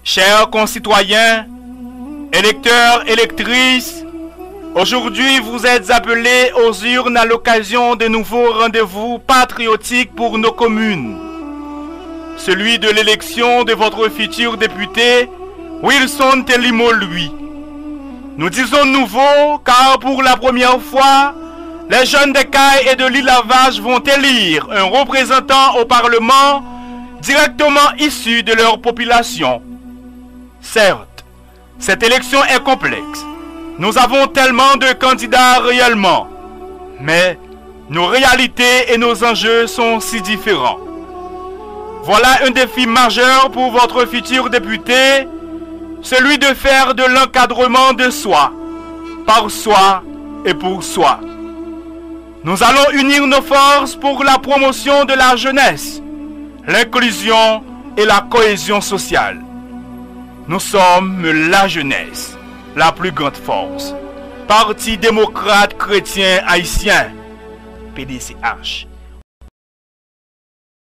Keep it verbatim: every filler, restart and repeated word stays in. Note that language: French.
Chers concitoyens, électeurs, électrices, aujourd'hui vous êtes appelés aux urnes à l'occasion de nouveaux rendez-vous patriotiques pour nos communes. Celui de l'élection de votre futur député, Wilson Telimo-Lui. Nous disons nouveau car pour la première fois, les jeunes de Caille et de l'Île-Lavage vont élire un représentant au Parlement directement issu de leur population. Certes, cette élection est complexe. Nous avons tellement de candidats réellement, mais nos réalités et nos enjeux sont si différents. Voilà un défi majeur pour votre futur député, celui de faire de l'encadrement de soi, par soi et pour soi. Nous allons unir nos forces pour la promotion de la jeunesse, l'inclusion et la cohésion sociale. Nous sommes la jeunesse, la plus grande force. Parti démocrate chrétien haïtien, P D C H.